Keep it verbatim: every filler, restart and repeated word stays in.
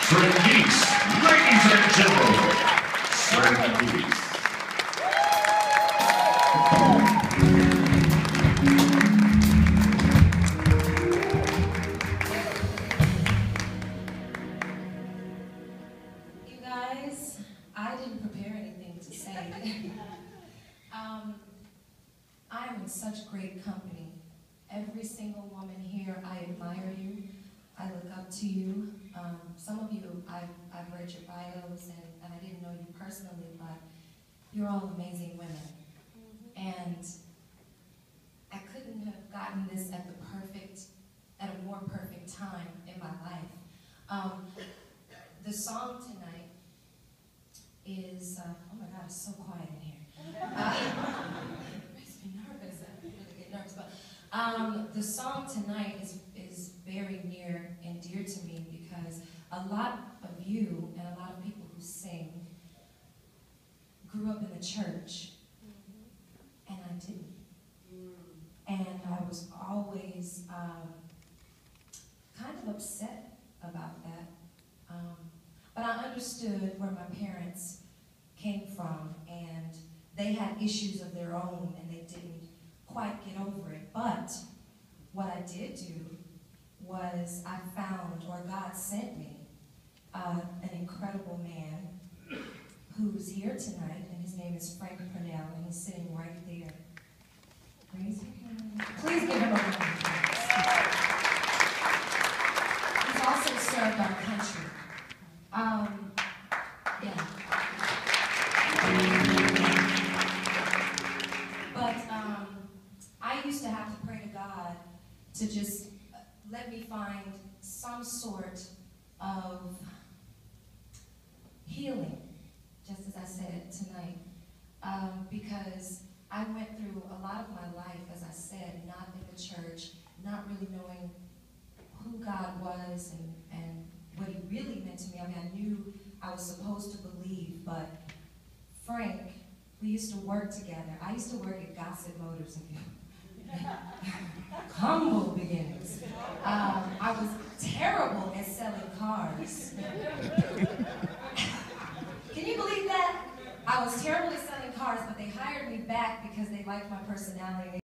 Trenyce, ladies and gentlemen, Trenyce. You guys, I didn't prepare anything to say. um, I am in such great company. Every single woman here, I admire you. I look up to you. Um, some of you, I've, I've read your bios, and, and I didn't know you personally, but you're all amazing women. Mm-hmm. And I couldn't have gotten this at the perfect, at a more perfect time in my life. Um, the song tonight is, uh, oh my God, it's so quiet in here. Uh, it makes me nervous. I really get nervous. But um, the song tonight is, is very near and dear to me because a lot of you and a lot of people who sing grew up in the church, mm-hmm. and I didn't. Mm. And I was always um, kind of upset about that. Um, but I understood where my parents came from, and they had issues of their own, and they didn't quite get over it. But what I did do was I found, or God sent me, uh, an incredible man who's here tonight, and his name is Frank Purnell, and he's sitting right there. Please, please give him a round of applause. He's also served our country. Um, yeah. But um, I used to have to pray to God to just let me find some sort of healing, just as I said tonight, um, because I went through a lot of my life, as I said, not in the church, not really knowing who God was and, and what he really meant to me. I mean, I knew I was supposed to believe, but Frank, we used to work together. I used to work at Gossip Motors. Humble beginnings. Um, I was terrible at selling cars. Can you believe that? I was terrible at selling cars, but they hired me back because they liked my personality.